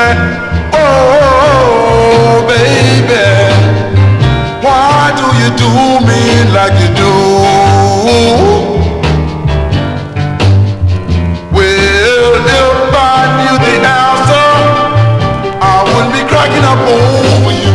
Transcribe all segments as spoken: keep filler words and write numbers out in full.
Oh, baby, why do you do me like you do? Well, if I knew the answer, I wouldn't be cracking up over you.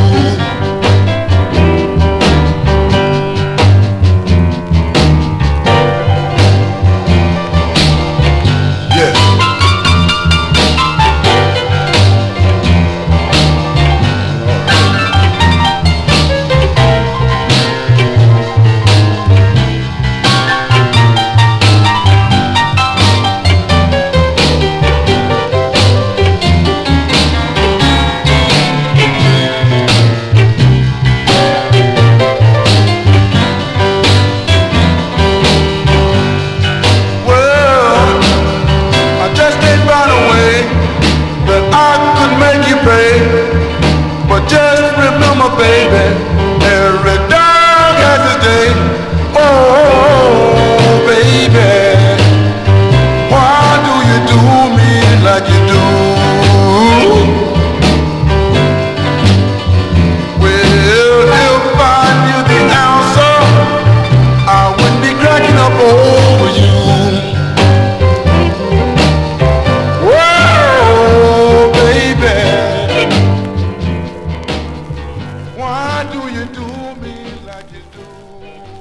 But just remember, baby, every dog has his day. Oh, baby, why do you do me like you do? Well, if I knew the answer, I wouldn't be cracking up over you. Whoa, baby, why do you do me like you do?